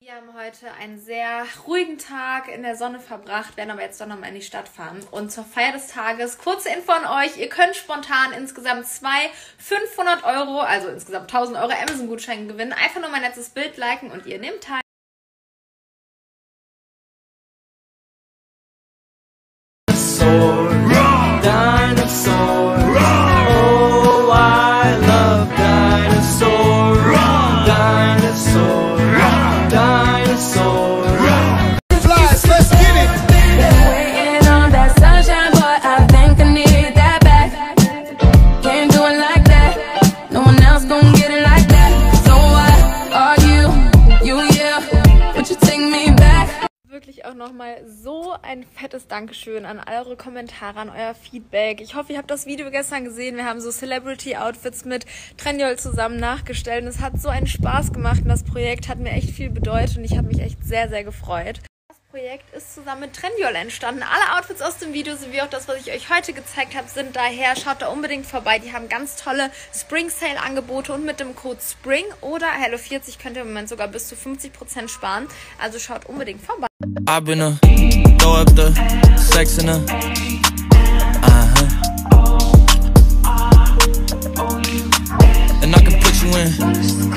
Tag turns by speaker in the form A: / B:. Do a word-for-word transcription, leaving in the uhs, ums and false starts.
A: Wir haben heute einen sehr ruhigen Tag in der Sonne verbracht, werden aber jetzt doch nochmal in die Stadt fahren. Und zur Feier des Tages, kurze Info an euch, ihr könnt spontan insgesamt zwei fünfhundert Euro, also insgesamt tausend Euro Amazon-Gutscheine gewinnen. Einfach nur mein letztes Bild liken und ihr nehmt teil.
B: Dinosaur, oh I love dinosaur, dinosaur, dinosaur. Flies, let's get it.
C: Waiting on that sunshine, but I think I need that back. Can't do it like that. No one else gonna get it like that. So I argue, you yeah, would you take me back?
A: Wirklich auch nochmal so ein fettes Dankeschön an all eure Kommentare, an euer Feedback. Ich hoffe, ihr habt das Video gestern gesehen. Wir haben so Celebrity-Outfits mit Trendyol zusammen nachgestellt. Und es hat so einen Spaß gemacht und das Projekt hat mir echt viel bedeutet und ich habe mich echt sehr, sehr gefreut. Das Projekt ist zusammen mit Trendyol entstanden. Alle Outfits aus dem Video sowie auch das, was ich euch heute gezeigt habe, sind daher. Schaut da unbedingt vorbei. Die haben ganz tolle Spring-Sale-Angebote und mit dem Code SPRING oder Hello vierzig könnt ihr im Moment sogar bis zu fünfzig Prozent sparen. Also schaut unbedingt vorbei.
B: I've been a throw up the sex in a uh-huh. And I can put you in